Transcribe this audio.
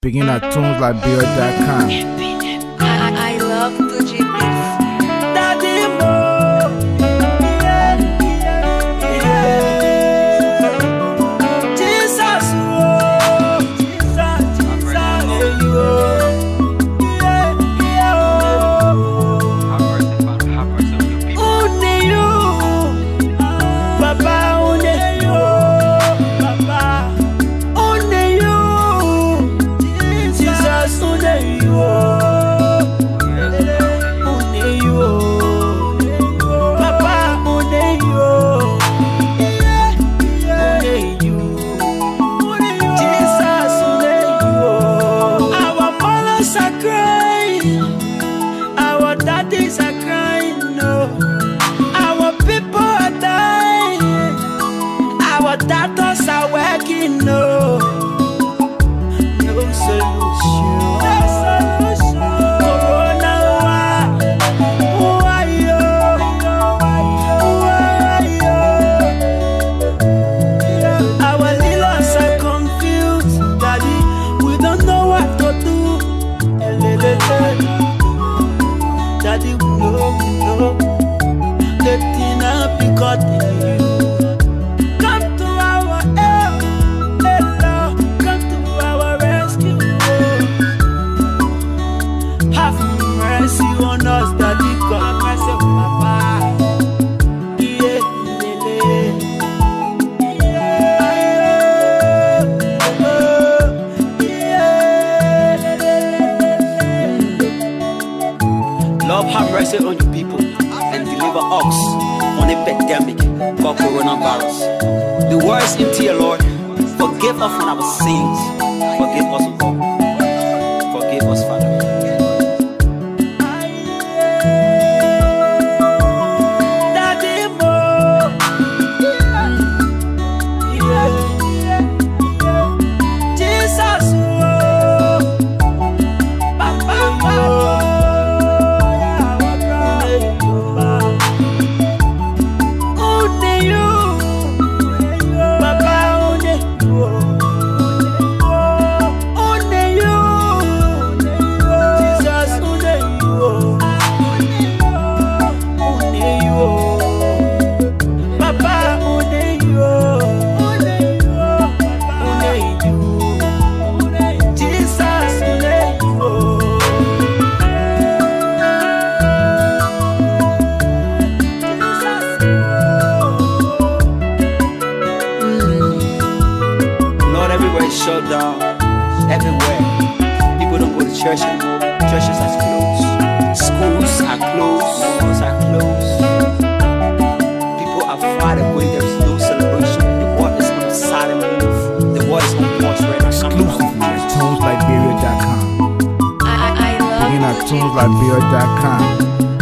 Begin at tuneslikebeard.com. I love the GBs. Daddy Mo, yeah, yeah. Jesus, oh, Jesus, yeah, Have mercy on your people. only you, Papa, only you, Papa, only you, Jesus, only you. Doctors are working, no solution. Corona, who are you? Our leaders are confused, Daddy. We don't know what to do. Daddy, we know. The thing up because in you. On us, Daddy, God, mercy, Papa. Lord, have mercy on your people and deliver us on a pandemic called coronavirus. The words in tear, Lord, forgive us for our sins. Forgive us, O God. Forgive us, Father. Shut down everywhere. People don't go to church anymore. Churches are closed. Schools are closed. Malls are closed. People are far away. There is no celebration. The world is on a silent move. The world is on pause right now. Exclusively at tuneslikebeard.com. I love Begin at tuneslikebeard.com.